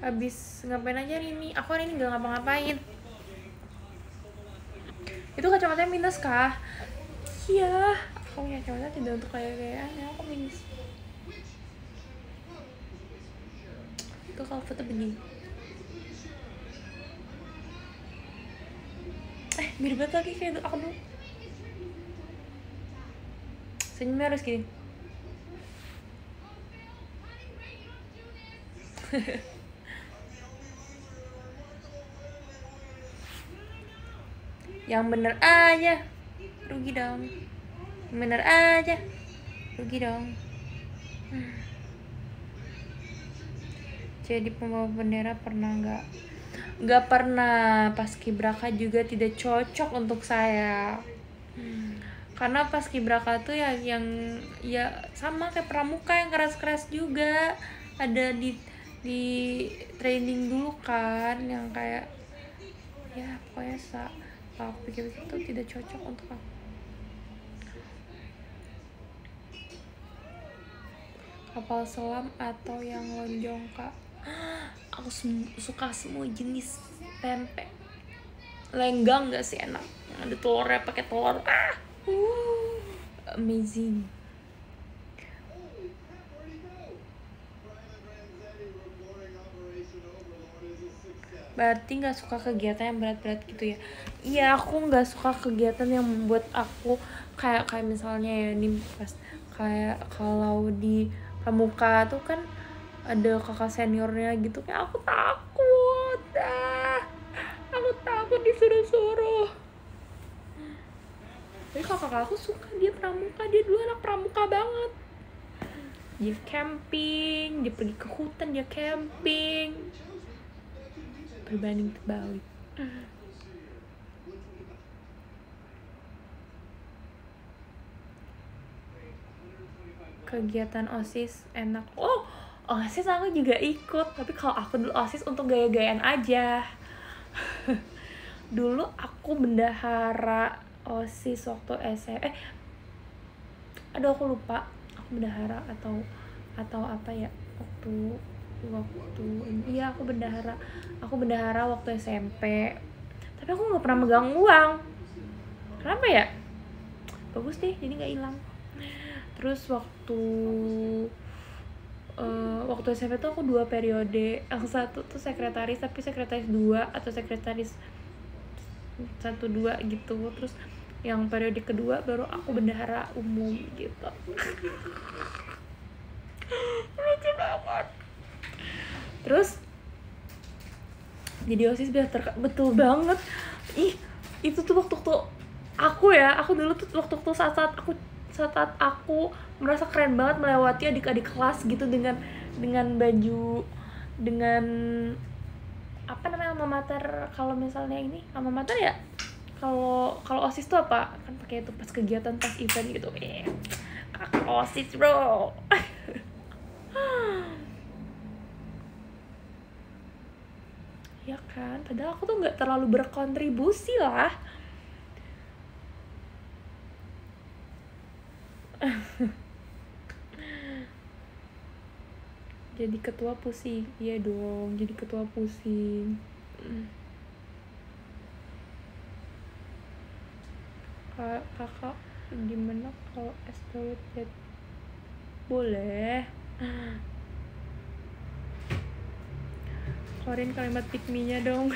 Habis ngapain aja hari ini? Aku hari ini gak ngapa-ngapain. Itu kacamatanya minus kah? Iya, aku punya kacamata tidak untuk kayak-kayakannya, aku minus. Itu kalau foto begini. Eh, mirip banget lagi kayak aku dulu. Senyumnya harus gini. Yang bener aja, rugi dong. Yang bener aja, rugi dong. Hmm. Jadi pembawa bendera pernah nggak? Nggak pernah. Paskibraka juga tidak cocok untuk saya. Hmm. Karena paskibraka tuh ya yang ya sama kayak pramuka yang keras-keras juga. Ada di di training dulu kan, yang kayak ya pokoknya sa aku pikir-pikir itu tidak cocok untuk aku. Kapal selam atau yang lonjong kak? Aku suka semua jenis pempek. Lenggang nggak sih enak? Ada telurnya, pakai telur. Ah, uh, amazing. Berarti nggak suka kegiatan yang berat-berat gitu ya? Iya, aku nggak suka kegiatan yang membuat aku kayak kayak misalnya ya nih pas kayak kalau di pramuka tuh kan ada kakak seniornya gitu, kayak aku takut ah, aku takut disuruh-suruh. Tapi kakak aku suka, dia pramuka, dia dulu anak pramuka banget. Dia camping, dia pergi ke hutan, dia camping. Berbanding terbalik. Kegiatan OSIS enak. Oh, OSIS aku juga ikut. Tapi kalau aku dulu OSIS untuk gaya-gayaan aja. Dulu aku bendahara OSIS waktu S M P. Eh, aduh aku lupa. Aku bendahara atau atau apa ya waktu waktu iya aku bendahara aku bendahara waktu S M P, tapi aku nggak pernah megang uang. Kenapa ya? Bagus deh, jadi nggak hilang. Terus waktu uh, waktu S M P tuh aku dua periode. Yang satu tuh sekretaris, tapi sekretaris dua atau sekretaris satu dua gitu. Terus yang periode kedua baru aku bendahara umum gitu. Lucu banget. Terus jadi OSIS biar terka- betul banget. Ih, itu tuh waktu tuh aku ya, aku dulu tuh waktu tuh saat-saat aku saat-saat aku merasa keren banget melewati adik-adik kelas gitu dengan dengan baju dengan apa namanya alma mater. Kalau misalnya ini alma mater ya, kalau kalau OSIS tuh apa? Kan pakai itu pas kegiatan, pas event gitu. Eh, kakak OSIS, bro. Ya kan, padahal aku tuh nggak terlalu berkontribusi lah. Jadi ketua pusing. Iya dong, jadi ketua pusing. Kak, kakak gimana kalau es dawet ya? Boleh. Keluarin kalimat pick me-nya dong.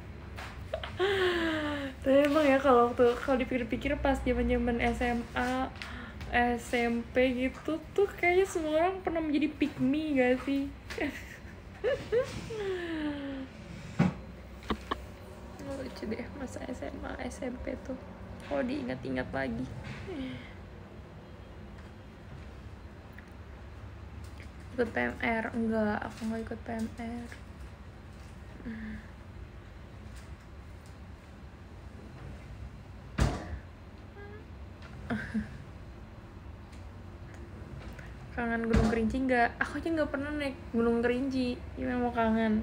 Tapi emang ya kalau waktu kalau dipikir-pikir pas zaman-zaman S M A, S M P gitu tuh kayaknya semua orang pernah menjadi pick me gak sih? Lucu deh masa S M A, S M P tuh kalau diingat-ingat lagi. Ikut P M R? Enggak, aku nggak ikut P M R. Kangen Gunung Kerinci nggak? Aku aja nggak pernah naik Gunung Kerinci, gimana mau kangen?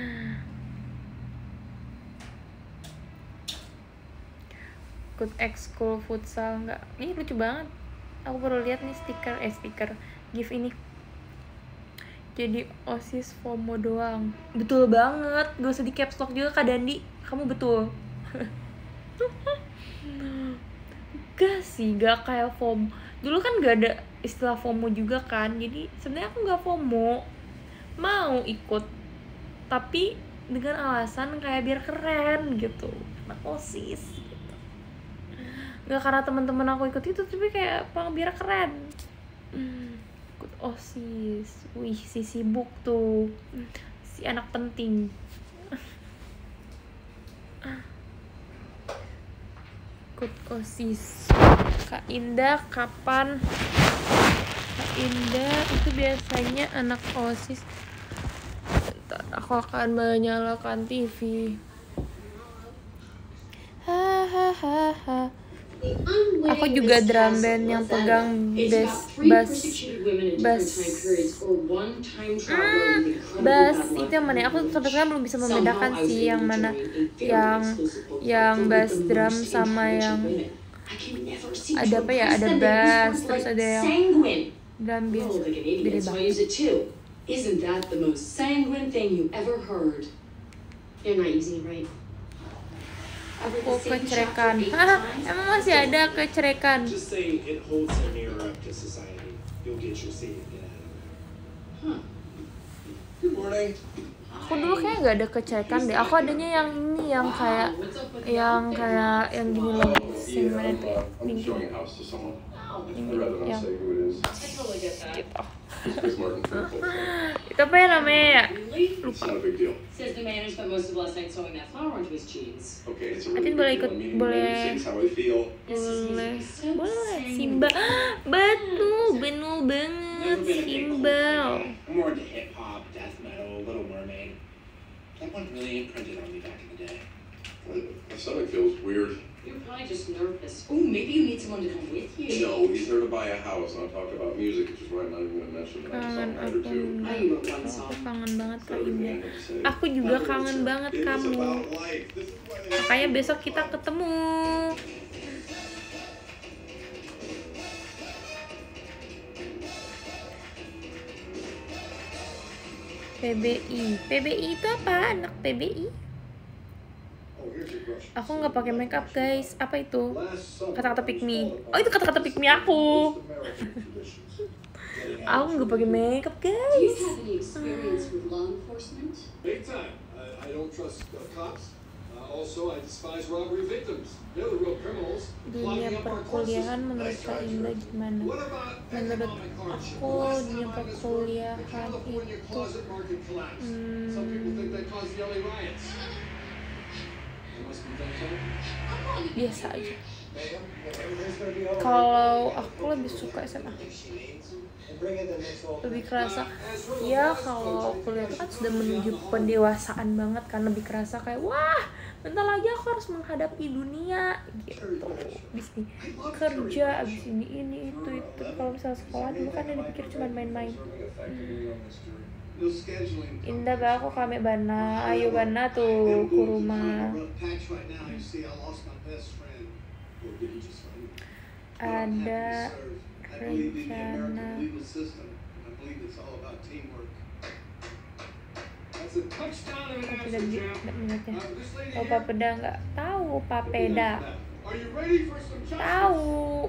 Ikut ekskul futsal nggak? Ini lucu banget. Aku baru lihat nih stiker, eh stiker, gif ini. jadi OSIS FOMO doang. Betul banget, gak usah di caps lock juga Kak Dandi, kamu betul. Gak sih, gak kayak FOMO. Dulu kan gak ada istilah FOMO juga kan, jadi sebenarnya aku gak FOMO, mau ikut tapi dengan alasan kayak biar keren gitu, anak OSIS gitu. Gak karena teman-teman aku ikut itu, tapi kayak apa biar keren. Hmm, ikut OSIS, wih si sibuk tuh, si anak penting. Ikut OSIS. Kak Indah kapan? Kak Indah itu biasanya anak OSIS. Bentar, aku akan menyalakan T V. Hahaha. Aku juga drum band yang pegang bass bass bass hmm, bass itu yang mana? Aku sampai sekarang belum bisa membedakan sih yang mana yang yang bass drum sama yang ada apa ya, ada bass terus ada yang drum biasa, beda banget. Isn't that the most sanguine thing you ever heard? You're not using it right. Oh, kecerekan. Hah, emang masih ada kecerekan? Just saying it holds a mirror up to society. You'll get your say again. Huh. Good morning. Aku dulu kayak nggak ada kecerekan deh. Aku adanya yang ini, yang kayak, yang kayak yang gini loh, yang mana tuh? Yang gini, yang gini, yang gitu. Itu apa ya namanya ya? Lupa. Atin boleh ikut, boleh, boleh, boleh. Simba, betul, betul banget Simba. That one really imprinted on me back in the day. My stomach feels weird. You're probably just nervous. Oh, maybe you need someone to come with you. No, he's there to buy a house, and I'm talking about music, which is why I'm not even going to mention that. Kangen aku, I wrote one aku song. kangen banget Kak Indah. Aku juga kangen banget kamu. Makanya besok kita ketemu. P B I, P B I itu apa? Anak P B I? Aku nggak pakai makeup guys. Apa itu? Kata-kata pick me. Oh itu kata-kata pick me aku. Aku nggak pakai makeup Do you guys. have any experience with law enforcement? Big time. I, I don't trust uh, cops. Uh, also, I despise robbery victims. They're the real criminals. Dunia Clogging up our court perkuliahan system. menurut Kak Indah gimana? What about Menurut economic hardship? aku Last dunia time I was the perkuliahan California itu closet market collapse. Some people think they caused the L A riots. They must be think so. biasa aja. Ma'am, everything's gonna be all right. Kalau aku lebih suka S M A, lebih kerasa ya. Kalau kuliah itu kan sudah menuju pendewasaan banget kan, lebih kerasa kayak wah bentar lagi aku harus menghadapi dunia gitu, abis ini kerja, abis ini ini itu itu. Kalau misalnya sekolah dulu kan yang dipikir cuma main-main. Indah ba aku kami bana, ayo bana tuh ke rumah. Ada rencana papeda, tidak mengerti. Oh papeda nggak tahu, papeda tahu.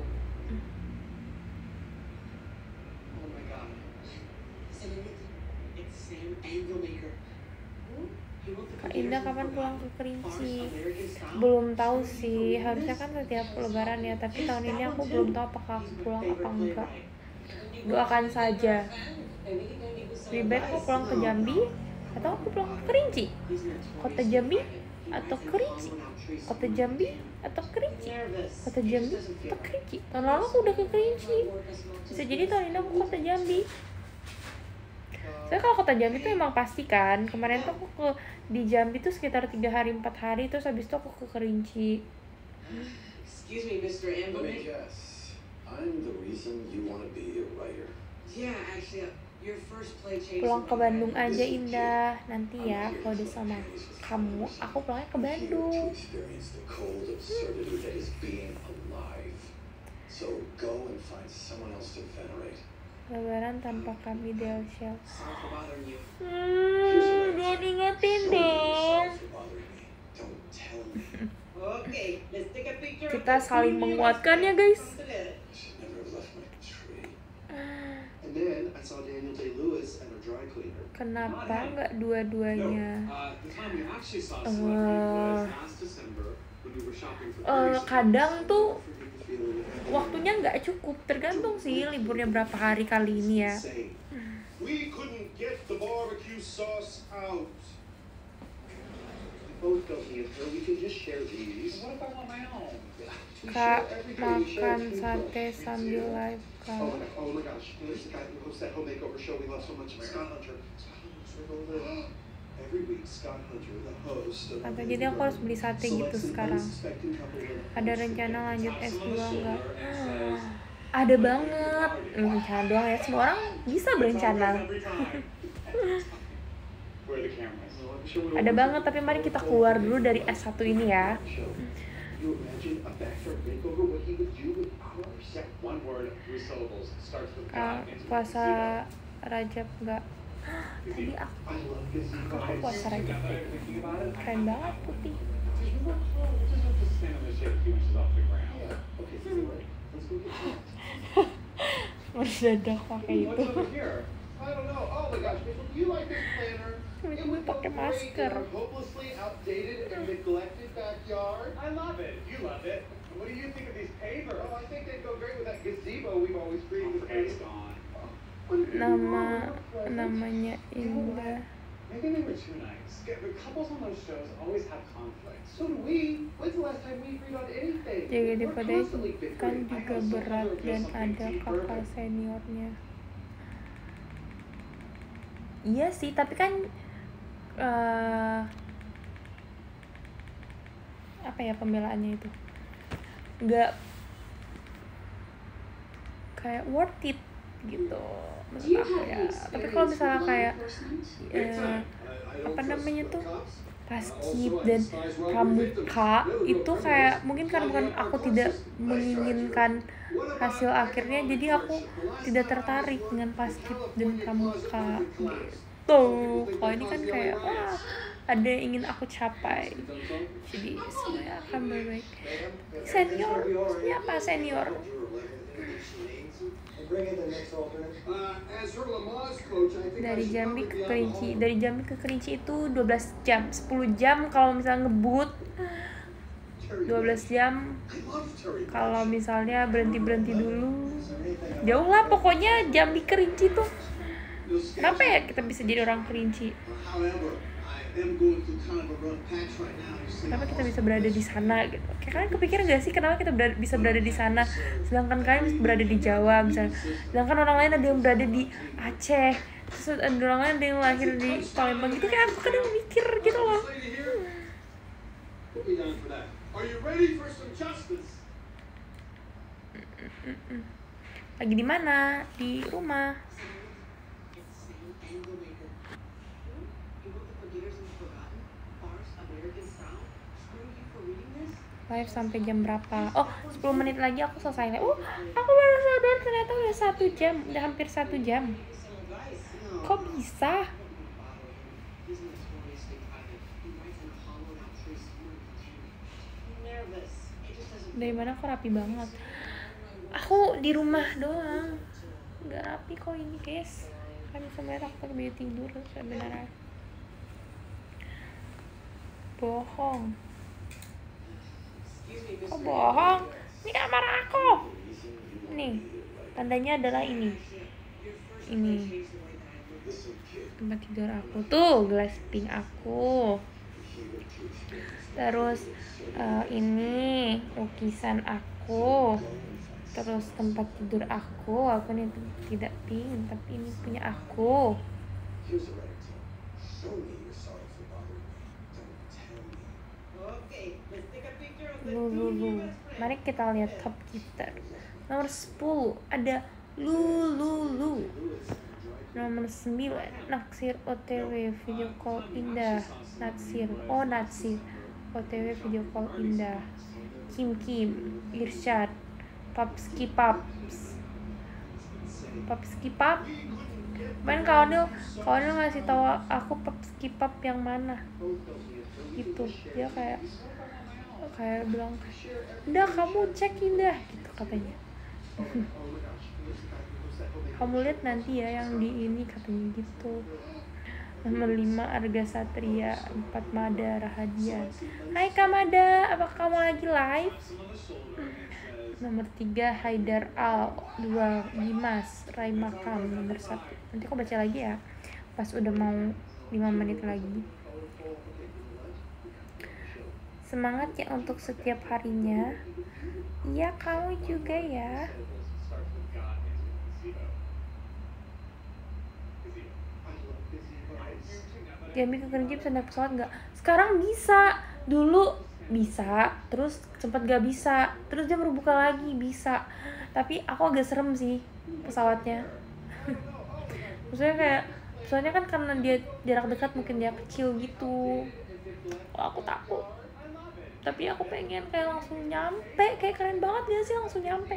Kak Indah kapan pulang ke Kerinci? Belum tahu sih, harusnya kan setiap lebaran ya, tapi tahun ini aku belum tahu apakah aku pulang apa enggak. Doakan saja. Lebih baik aku pulang ke Jambi atau aku pulang ke Kerinci? Kota Jambi atau Kerinci? Kota Jambi atau Kerinci? Kota Jambi atau Kerinci? Tahun lalu aku udah ke Kerinci. Bisa jadi tahun ini aku kota Jambi. Soalnya kalau kota Jambi tuh emang pasti kan. Kemarin tuh aku ke di Jambi tuh sekitar tiga hari empat hari, terus habis itu aku ke Kerinci. Excuse me, Mister Let me Amberman. guess. I'm the reason you want to be a writer. Yeah, actually, your first play changed. Pulang ke Bandung aja Indah. Nanti ya kalau udah sama kamu, aku pulangnya ke Bandung. To experience the cold absurdity that is being alive. So go and find someone else to venerate. Lebaran tanpa kami Delshell. Sorry for bothering you. Hmm, jangan ingetin dong. Don't tell me. Okay, let's take a picture. Kita saling menguatkan ya guys. I should never have left my tree. And then I saw Daniel Day-Lewis at a dry cleaner. Kenapa nggak dua-duanya? Uh, the time we actually saw Uh, Celebrity was last December when we were shopping for Uh, Christmas. kadang tuh Forget the feeling of having waktunya nggak cukup, tergantung sih liburnya berapa hari kali ini ya. insane. We couldn't get the barbecue sauce out. We both don't need her. We can just share these. What if I want my own? We Kak share everything. We share makan a sate toothbrush. sambil live Oh kak. my, oh my gosh, you know, this guy who hosts that home makeover show we love so much, Scott Hunter. Scott Hunter, every week, Scott Hunter, the host of Atau jadi aku harus beli sate gitu sekarang. Ada rencana lanjut S dua nggak? Ada banget. Hmm, rencana doang ya, semua orang bisa berencana. Where are the cameras? Ada banget, tapi mari kita keluar dulu dari S satu ini ya. You imagine a backyard makeover, what he would do with ours? Yeah, one word, three syllables. Starts with Kak, God. ends with puasa gazebo. Rajab nggak? Tadi aku, I love gazebo. aku puasa Rajab. Thinking about it, Keren banget putih. just look close. Just have to stand in the shade a few inches off the ground. Yeah, okay, so right, let's go get that. Mendadak pakai What's itu. over here? I don't know. Oh my gosh, Mitchell, do you like this planner? It would go Pakai great in masker. our hopelessly outdated and neglected backyard. I love it. You love it. What do you think of these pavers? Oh, I think they'd go great with that gazebo we've always dreamed of. Okay, it's gone. Nama namanya Indah. Maybe they were too nice. The couples on those shows always have conflicts. So do we. When's the last time we agreed on anything? Jaga We're daripada constantly kan bickering. juga berat dan ada kakak seniornya. Iya sih, tapi kan uh, apa ya pembelaannya itu nggak kayak worth it gitu menurut aku ya. Tapi kalau misalnya kayak uh, apa namanya tuh paskib dan pramuka itu kayak mungkin kan bukan aku tidak menginginkan hasil akhirnya, jadi aku tidak tertarik dengan paskib dan pramuka gitu. Kalau ini kan kayak wah ada yang ingin aku capai, jadi semuanya akan baik. Senior, siapa senior? Dari Jambi ke Kerinci, dari Jambi ke Kerinci itu dua belas jam, sepuluh jam kalau misalnya ngebut, dua belas jam kalau misalnya berhenti-berhenti dulu. Jauh lah pokoknya Jambi Kerinci tuh. Kenapa ya kita bisa jadi orang Kerinci? Kenapa kita bisa berada di sana gitu? Kayak kalian kepikiran gak sih kenapa kita berada, bisa berada di sana, sedangkan kalian berada di Jawa misalnya, sedangkan orang lain ada yang berada di Aceh, terus ada orang lain ada yang lahir di Palembang gitu. Kayak aku kadang mikir gitu loh. Lagi di mana? Di rumah. Live sampai jam berapa? Oh, sepuluh menit lagi aku selesai live. Oh, aku baru sadar ternyata udah satu jam, udah hampir satu jam. Kok bisa? Dari mana kok rapi banget? Aku di rumah doang, nggak rapi kok ini guys. Kan sebenarnya aku pakai baju tidur sebenarnya. Bohong. Oh bohong, ini kamar aku. Nih, tandanya adalah ini. Ini tempat tidur aku tuh, gelas pink aku. Terus uh, ini lukisan aku. Terus tempat tidur aku, aku nih tidak pink, tapi ini punya aku. Lulu, mari kita lihat top kita. Nomor sepuluh ada Lulu. Nomor sembilan Natsir O T W video call indah. Natsir, oh Natsir O T W video call indah. Kim Kim, Irsyad, Popski Pops. Paps K-pop. Kemarin Kawanil Kawanil ngasih tahu aku Paps K-pop yang mana gitu. Dia kayak kayak bilang, udah kamu cek Indah gitu katanya. Kamu lihat nanti ya yang di ini katanya gitu. Nomor lima Arga Satria, empat Mada Rahadian. Hai Kak Mada, apakah kamu lagi live? Nomor tiga Haidar Al, dua Dimas Rai Makam, nomor satu. Nanti aku baca lagi ya pas udah mau lima menit lagi. Semangat ya untuk setiap harinya. Iya, kamu juga ya. Jambi ke kerja bisa naik pesawat nggak? Sekarang bisa, dulu bisa, terus sempat gak bisa, terus dia baru buka lagi bisa. Tapi aku agak serem sih pesawatnya. Maksudnya kayak pesawatnya kan karena dia jarak dekat mungkin dia kecil gitu. Oh, aku takut. Tapi aku pengen kayak langsung nyampe, kayak keren banget dia sih langsung nyampe.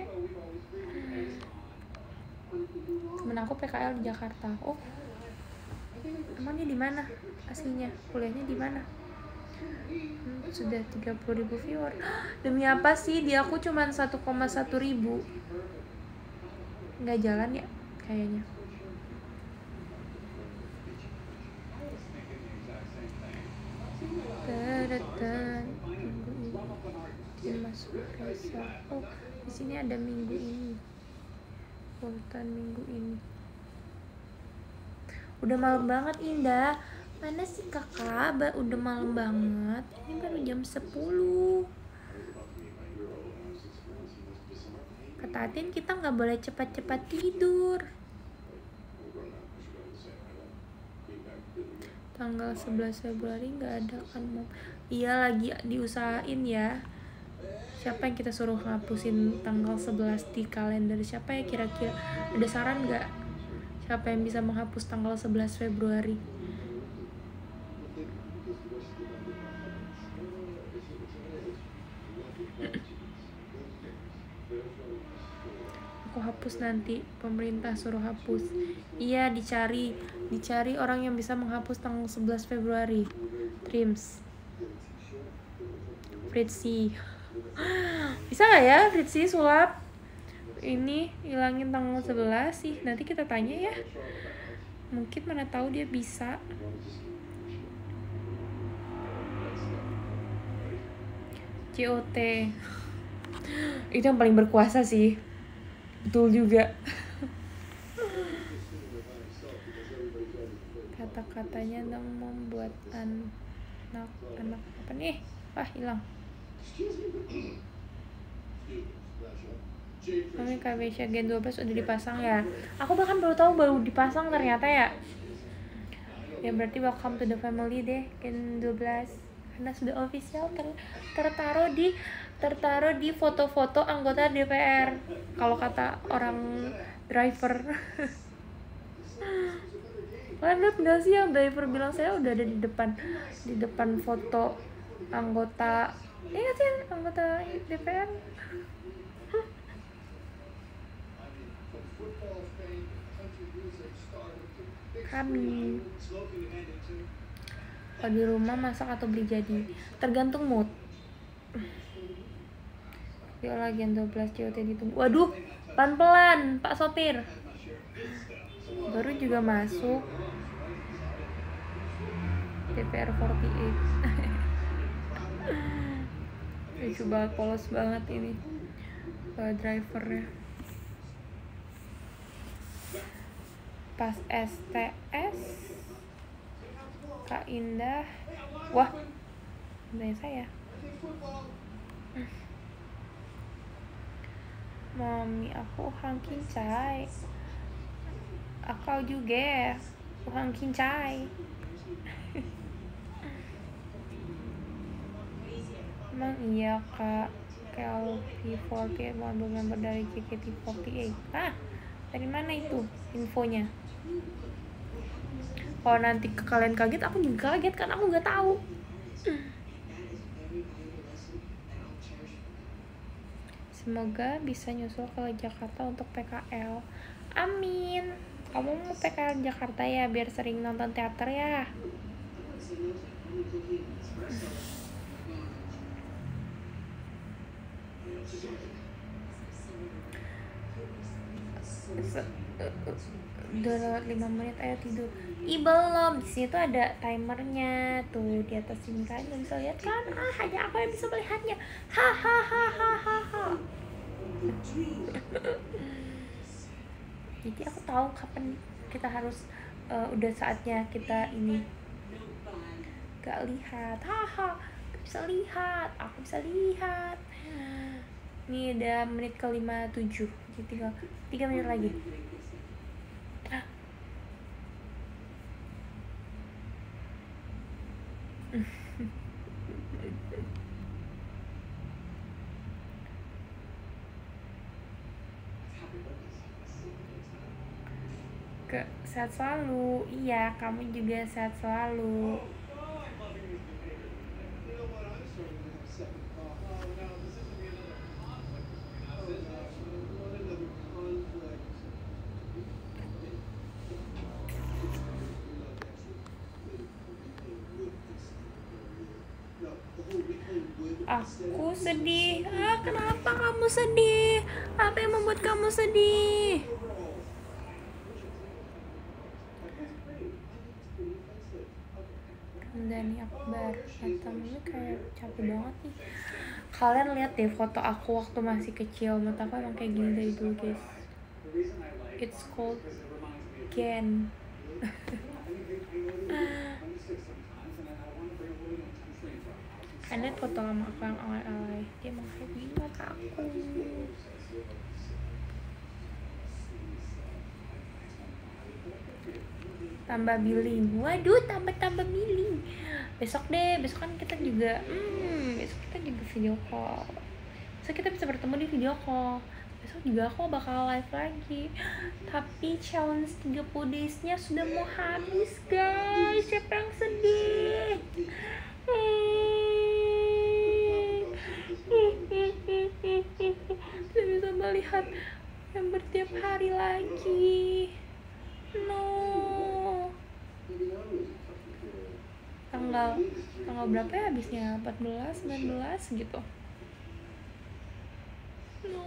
Temen aku P K L di Jakarta. Oh, emang dia di mana aslinya, kuliahnya di mana? Hmm, sudah tiga puluh ribu viewer. Demi apa sih dia aku cuman satu koma satu ribu, nggak jalan ya kayaknya. Terdetan masuk Reza. Oh, di sini ada minggu ini, urutan minggu ini. Udah malam banget Indah. Mana sih kakak? Udah malam banget. Ini baru jam sepuluh. Kata Atin kita nggak boleh cepat-cepat tidur. Tanggal sebelas Februari nggak ada kan Mom? Iya lagi diusahain ya. Siapa yang kita suruh ngapusin tanggal sebelas di kalender? Siapa ya kira-kira? Ada saran nggak? Siapa yang bisa menghapus tanggal sebelas Februari? Aku hapus nanti, pemerintah suruh hapus. Iya, dicari dicari orang yang bisa menghapus tanggal sebelas Februari. Trims Fritzy. Bisa gak ya Fritzy sulap ini hilangin tanggal sebelas sih? Nanti kita tanya ya, mungkin mana tahu dia bisa. C O T itu yang paling berkuasa sih, betul juga. Kata-katanya dong membuat anak anak apa nih? Wah, hilang. Mami Kabesia Gen dua belas udah dipasang ya? Aku bahkan baru tahu baru dipasang ternyata ya. Ya berarti welcome to the family deh Gen dua belas. Karena sudah official ter tertaruh di tertaruh di foto-foto anggota D P R. Kalau kata orang driver. Kalian lihat nggak sih yang driver bilang saya udah ada di depan di depan foto anggota, iya sih anggota D P R. Kami kalau di rumah masak atau beli jadi, tergantung mood. Yuk lagi yang dua belas C O T ditunggu. Waduh, pelan-pelan Pak Sopir. Baru juga masuk D P R empat delapan. Lucu banget, polos banget ini uh, drivernya. Pas S T S Kak Indah. Wah, dari saya. Mami aku hang kincai. Aku juga hang kincai. Emang iya Kak K L P empat delapan mau member dari J K T empat delapan. Ah, dari mana itu infonya? Kalau nanti ke kalian kaget, aku juga kaget kan aku nggak tahu. Semoga bisa nyusul ke Jakarta untuk P K L. Amin. Kamu mau P K L Jakarta ya biar sering nonton teater ya. Udah lewat lima menit, ayo tidur. Ih belum, di sini tuh ada timernya tuh di atas sini kan, nggak bisa lihat kan? Ah, hanya aku yang bisa melihatnya. Hahaha. Jadi aku tahu kapan kita harus uh, udah saatnya kita ini. Gak lihat, haha, gak bisa lihat, aku bisa lihat. Ini udah menit ke lima puluh tujuh, jadi tinggal tiga menit lagi. Ke sehat selalu, iya kamu juga sehat selalu. Aku sedih. Ah, kenapa kamu sedih? Apa yang membuat kamu sedih? Dani Akbar, datangnya kayak capek banget nih. Kalian lihat deh foto aku waktu masih kecil. Menurut aku emang kayak gini dari dulu guys. It's called Ken. Ada foto lama aku yang alay-alay. Dia emang kayak gini mata aku. Tambah billing, waduh tambah-tambah billing. Besok deh, besok kan kita juga hmm, besok kita juga video call. Besok kita bisa bertemu di video call. Besok juga aku bakal live lagi. Tapi challenge tiga puluh days-nya sudah mau habis guys. Siapa yang sedih? Tidak bisa melihat yang bertiap hari lagi. No. Tanggal tanggal berapa ya habisnya? empat belas, sembilan belas gitu. No.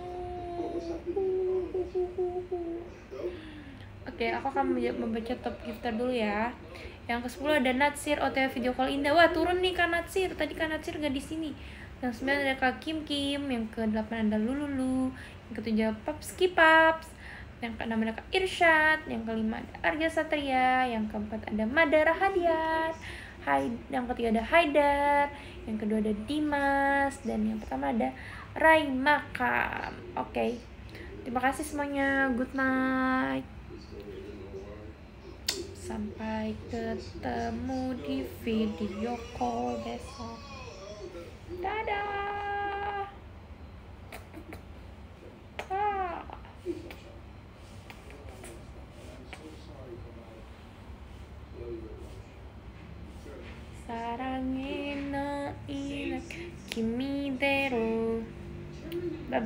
Oke, aku akan membaca top gifter dulu ya. Yang ke sepuluh ada Natsir, O T W video call indah. Wah, turun nih Kak Natsir. Tadi Kak Natsir gak di sini. Yang sembilan ada Kak Kim Kim, yang ke delapan ada Lululu, yang ke tujuh Papski Paps, yang keenam ada Kak Irsyad, yang kelima ada Arga Satria, yang keempat ada Madara Hadiat, Hai, yang ketiga ada Haidar, yang kedua ada Dimas, dan yang pertama ada Rai Makam. Oke, okay. Terima kasih semuanya, good night, sampai ketemu di video call besok. Dadah. Ah. Sarangin no ina kimi deru. Bye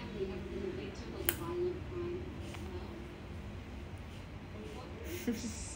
bye.